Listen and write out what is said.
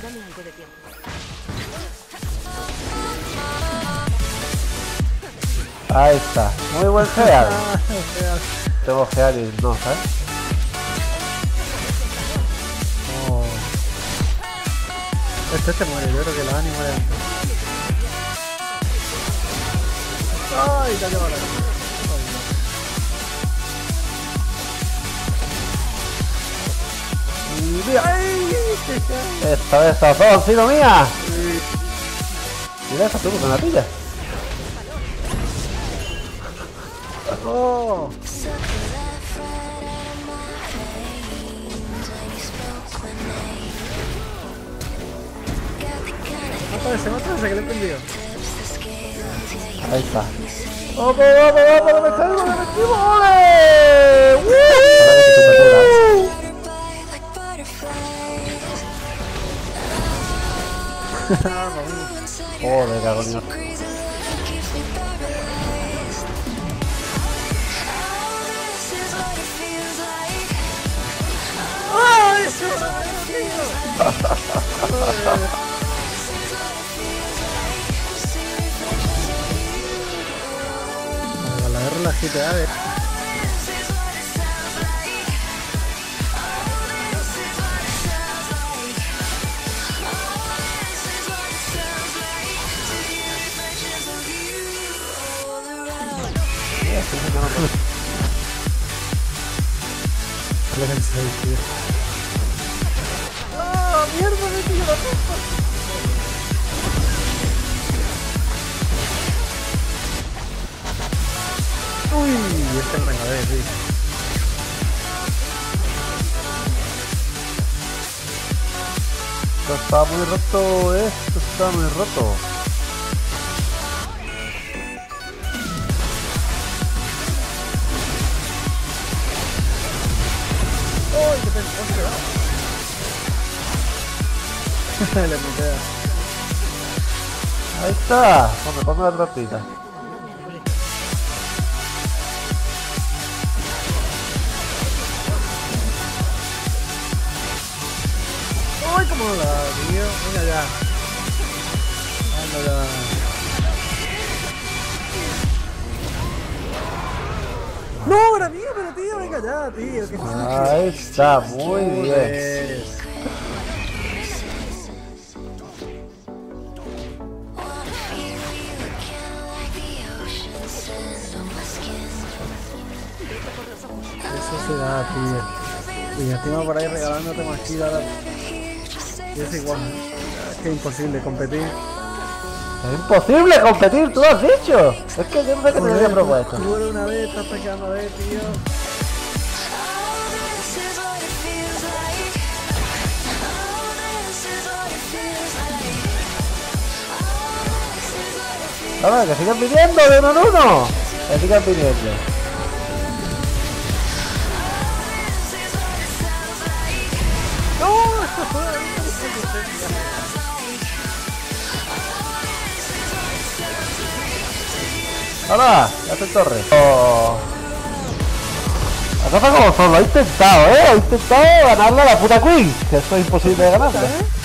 Dame algo de tiempo. Ahí está. Muy buen Gear. Tengo Gear y no, ¿sabes? Oh. Este muere, yo creo que los ánimos mueren. Ay, ya lleva la Esta vez está todo encima mía. Mira esa tú con la pilla. Oh. Mátase, que le he prendido. Ahí está. ¡Vamos, vamos! ¡Me salgo, me metimo! ¡Ole! Joder, cago en Dios. ¡Ay, eso! La guerra la GTA, ¡Ah, mierda! Me pillo la copa. Uy, este es regadero, sí. Esto está muy roto, esto está muy roto. ¡Uy, qué pena! Le mutea. Ahí está, ponme la trapita. ¡Uy, cómo la tío! Venga ya. Anda ya. No, era mío, pero tío, venga ya, tío. ¿Qué Ahí está, muy bien. Eso se da, tío. Y encima por ahí regalándote masquilla. Y es igual. Es que es imposible competir. Es imposible competir, tú lo has dicho. Es que yo no sé qué te había propuesto. Tú eres una vez, estás pegando a ver, tío. Ahora, que sigan viniendo de uno en uno. Que sigan viniendo. Ahora, ya te torre. Oh. La cosa como son, lo ha intentado, ha intentado ganarle a la puta Queen, que esto es imposible de ganarle.